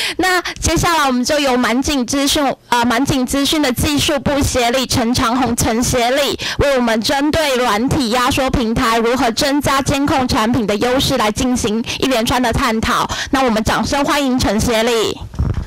那接下来我们就由满景资讯的技术部协理陈长宏陈协理，为我们针对软体压缩平台如何增加监控产品的优势来进行一连串的探讨。那我们掌声欢迎陈协理。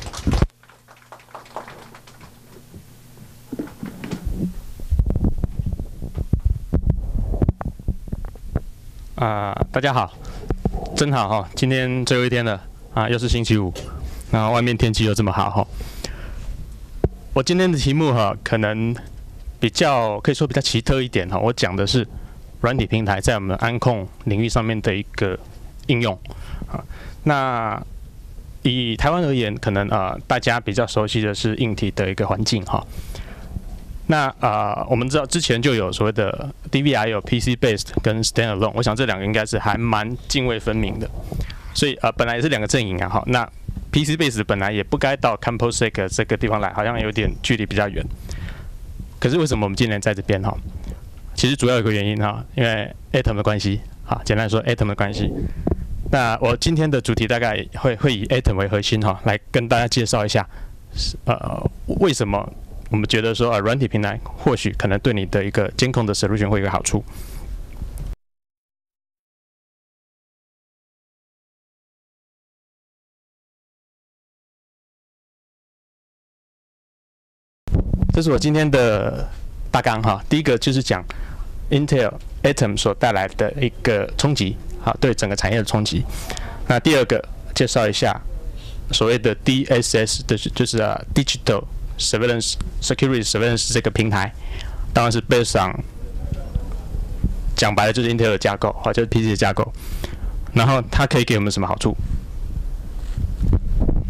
大家好，真好哈！今天最后一天了啊，又是星期五，然后外面天气又这么好哈。我今天的题目哈，可能可以说比较奇特一点哈。我讲的是软体平台在我们安控领域上面的一个应用啊。那以台湾而言，可能大家比较熟悉的是硬体的一个环境哈。那我们知道之前就有所谓的 DVI 有 PC based 跟 standalone， 我想这两个应该是还蛮泾渭分明的，所以本来也是两个阵营啊哈。那 PC based 本来也不该到 CompoSec 这个地方来，好像有点距离比较远。可是为什么我们今年在这边哈？其实主要有个原因哈，因为 Atom 的关系，好，简单来说 Atom 的关系。那我今天的主题大概会以 Atom 为核心哈，来跟大家介绍一下，为什么我们觉得说软体平台或许可能对你的一个监控的 solution 会有个好处。这是我今天的大纲哈。第一个就是讲 Intel Atom 所带来的一个冲击，好，对整个产业的冲击。那第二个介绍一下所谓的 DSS 的就是 Digital Surveillance Security Surveillance 这个平台，当然是 based on 讲白了就是 Intel 的架构，好，就是 PC 的架构。然后它可以给我们什么好处？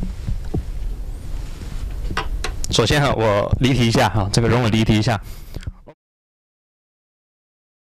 首先哈，我离题一下哈，这个容我离题一下。